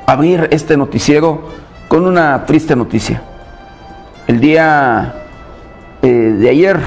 abrir este noticiero con una triste noticia. El día de ayer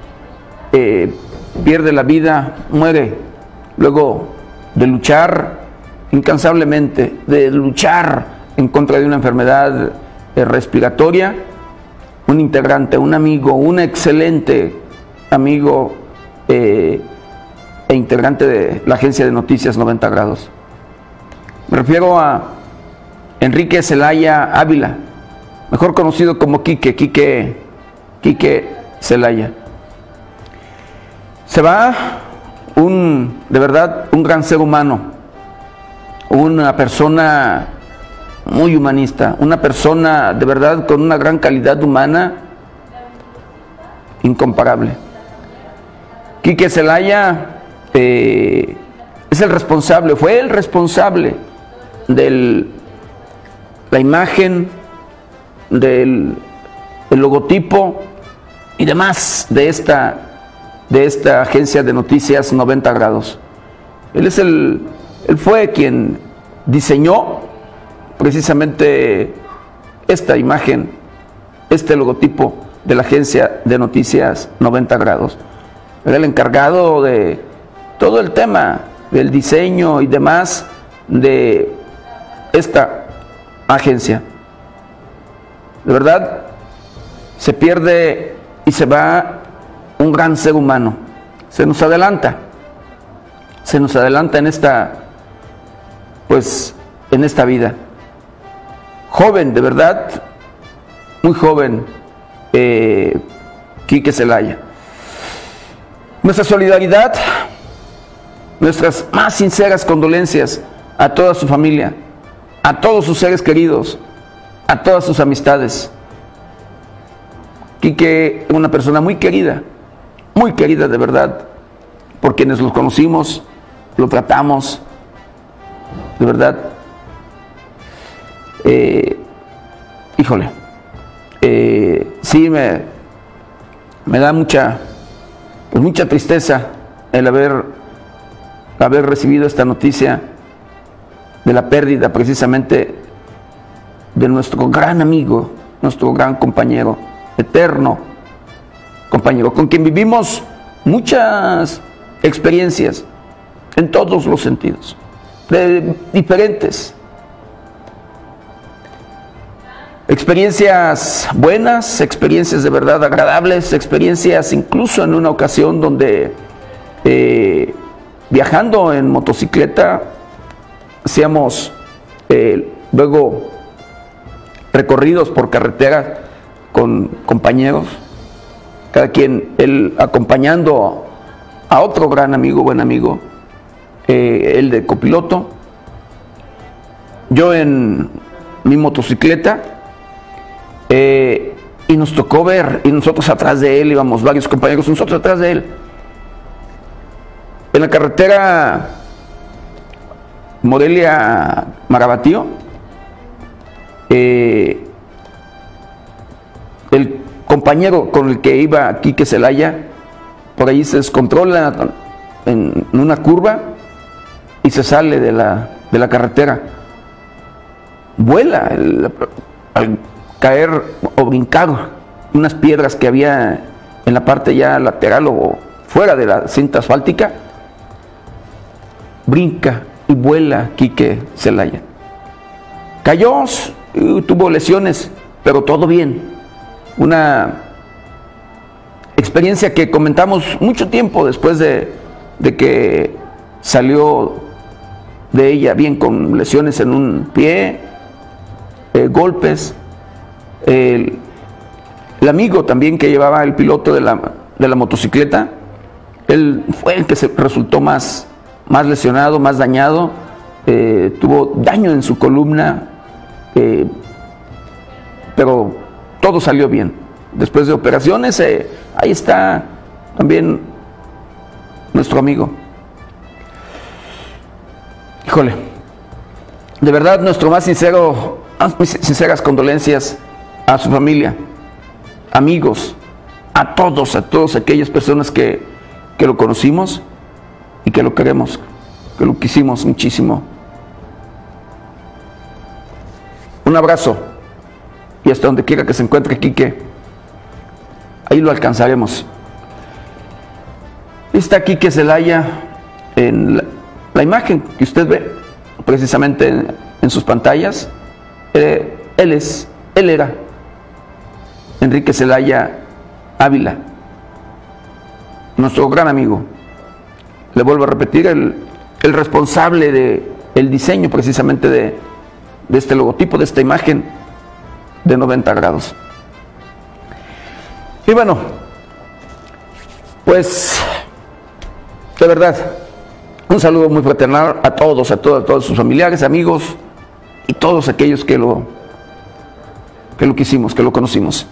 pierde la vida, muere, luego de luchar incansablemente, de luchar en contra de una enfermedad respiratoria, un integrante, un amigo, un excelente amigo e integrante de la agencia de noticias 90 grados. Me refiero a Enrique Celaya Ávila, mejor conocido como Quique Celaya. Se va de verdad, un gran ser humano, una persona muy humanista, una persona de verdad con una gran calidad humana incomparable. Quique Celaya es el responsable, fue el responsable de la imagen, del logotipo y demás de esta agencia de noticias 90 grados. Él fue quien diseñó precisamente esta imagen, este logotipo de la agencia de noticias 90 grados. Era el encargado de todo el tema del diseño y demás de esta agencia. De verdad, se pierde y se va un gran ser humano. Se nos adelanta en esta vida. Joven, de verdad, muy joven, Quique Celaya. Nuestra solidaridad, nuestras más sinceras condolencias a toda su familia, a todos sus seres queridos, a todas sus amistades. Quique es una persona muy querida de verdad, por quienes los conocimos, lo tratamos, de verdad. Híjole, sí me da mucha tristeza el haber recibido esta noticia de la pérdida precisamente de nuestro gran amigo, nuestro gran compañero, eterno compañero, con quien vivimos muchas experiencias en todos los sentidos, diferentes. Experiencias buenas, experiencias de verdad agradables, experiencias incluso en una ocasión donde viajando en motocicleta hacíamos luego recorridos por carretera con compañeros, cada quien, él acompañando a otro gran amigo, buen amigo, él de copiloto, yo en mi motocicleta. Y nos tocó ver, y nosotros atrás de él, íbamos varios compañeros, nosotros atrás de él, en la carretera Morelia-Marabatío, el compañero con el que iba Quique Celaya, por ahí se descontrola en una curva y se sale de la carretera, vuela al caer o brincar unas piedras que había en la parte ya lateral o fuera de la cinta asfáltica, brinca y vuela Quique Celaya. Cayó, tuvo lesiones, pero todo bien. Una experiencia que comentamos mucho tiempo después de que salió de ella, bien con lesiones en un pie, golpes. El amigo también que llevaba el piloto de la motocicleta, él fue el que se resultó más lesionado, más dañado, tuvo daño en su columna, pero todo salió bien. Después de operaciones, ahí está también nuestro amigo. Híjole, de verdad nuestro más sinceras condolencias a su familia, amigos, a todas aquellas personas que lo conocimos y que lo queremos, que lo quisimos muchísimo. Un abrazo. Y hasta donde quiera que se encuentre Quique, ahí lo alcanzaremos. Está Quique Celaya en la imagen que usted ve precisamente en sus pantallas. Él era Enrique Celaya Ávila, nuestro gran amigo. Le vuelvo a repetir, el responsable del diseño precisamente de este logotipo, de esta imagen de 90 grados. Y bueno, pues de verdad, un saludo muy fraternal a todos sus familiares, amigos y todos aquellos que lo quisimos, que lo conocimos.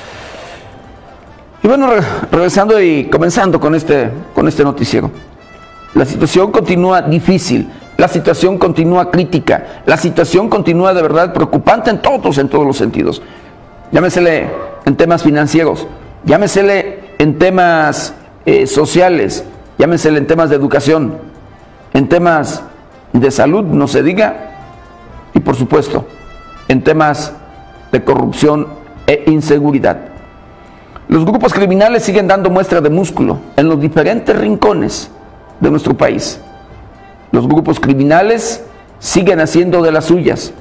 Y bueno, regresando y comenzando con este noticiero. La situación continúa difícil, la situación continúa crítica, la situación continúa de verdad preocupante en todos los sentidos. Llámesele en temas financieros, llámesele en temas sociales, llámesele en temas de educación, en temas de salud, no se diga, y por supuesto, en temas de corrupción e inseguridad. Los grupos criminales siguen dando muestra de músculo en los diferentes rincones de nuestro país. Los grupos criminales siguen haciendo de las suyas.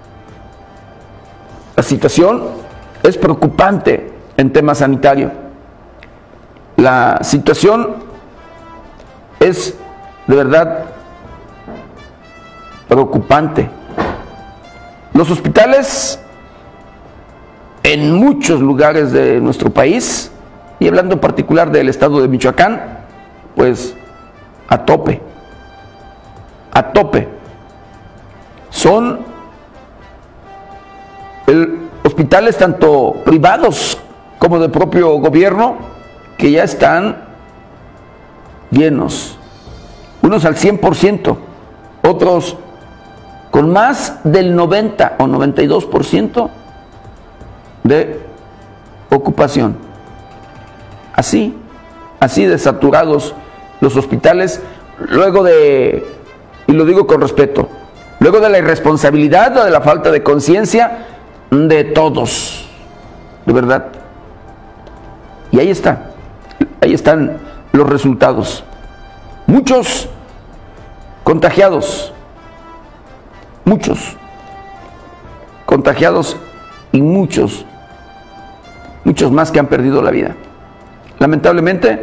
La situación es preocupante en tema sanitario. La situación es de verdad preocupante. Los hospitales en muchos lugares de nuestro país, y hablando en particular del estado de Michoacán, pues a tope. Son hospitales tanto privados como del propio gobierno que ya están llenos, unos al 100%, otros con más del 90 o 92% de ocupación. Así de saturados los hospitales, luego de, y lo digo con respeto, luego de la irresponsabilidad o de la falta de conciencia de todos, de verdad. Y ahí están los resultados. Muchos contagiados, y muchos más que han perdido la vida. Lamentablemente,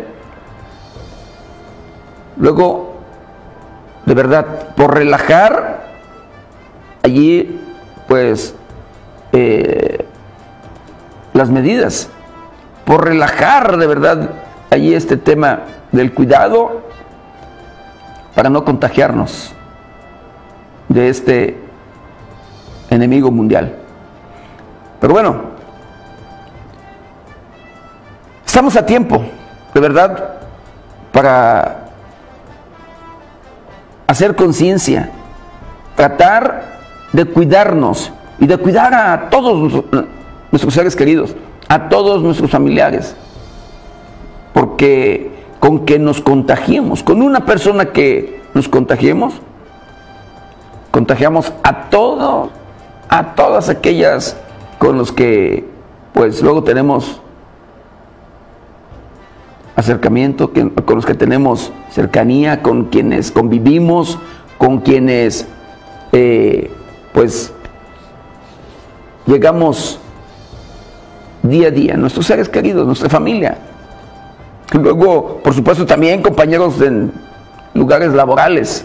luego, de verdad, por relajar allí, pues, las medidas, por relajar de verdad allí este tema del cuidado para no contagiarnos de este enemigo mundial. Pero bueno, estamos a tiempo, de verdad, para hacer conciencia, tratar de cuidarnos y de cuidar a todos nuestros seres queridos, a todos nuestros familiares, porque con que nos contagiemos, con una persona que nos contagiemos, contagiamos a todas aquellas con los que pues luego tenemos acercamiento, con los que tenemos cercanía, con quienes convivimos, con quienes pues llegamos día a día, nuestros seres queridos, nuestra familia. Y luego, por supuesto, también compañeros en lugares laborales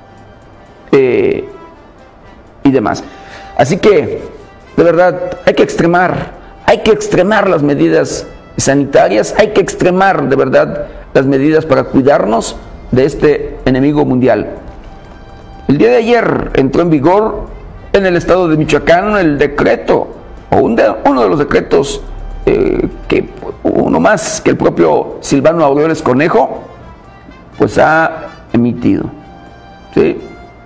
y demás. Así que, de verdad, hay que extremar las medidas sanitarias, hay que extremar de verdad las medidas para cuidarnos de este enemigo mundial. El día de ayer entró en vigor en el estado de Michoacán el decreto, o uno de los decretos que uno más que el propio Silvano Aureoles Conejo pues ha emitido, ¿sí?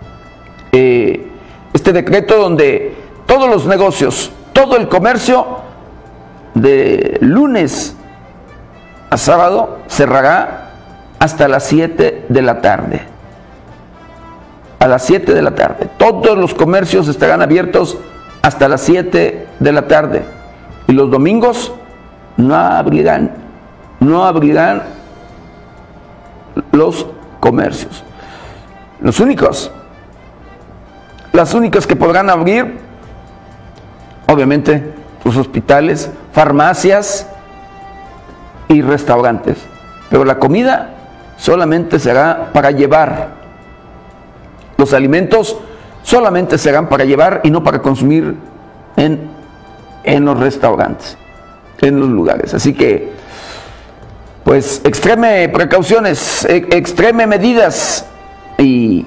Este decreto donde todos los negocios, todo el comercio de lunes a sábado cerrará hasta las 7 de la tarde. A las 7 de la tarde. Todos los comercios estarán abiertos hasta las 7 de la tarde. Y los domingos no abrirán los comercios. Las únicas que podrán abrir, obviamente, los hospitales, farmacias y restaurantes. Pero la comida solamente será para llevar. Los alimentos solamente serán para llevar y no para consumir en los restaurantes, en los lugares. Así que, pues, extreme precauciones, extreme medidas. Y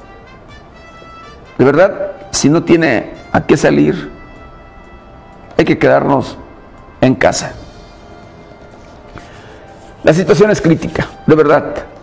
de verdad, si no tiene a qué salir, hay que quedarnos en casa. La situación es crítica, de verdad.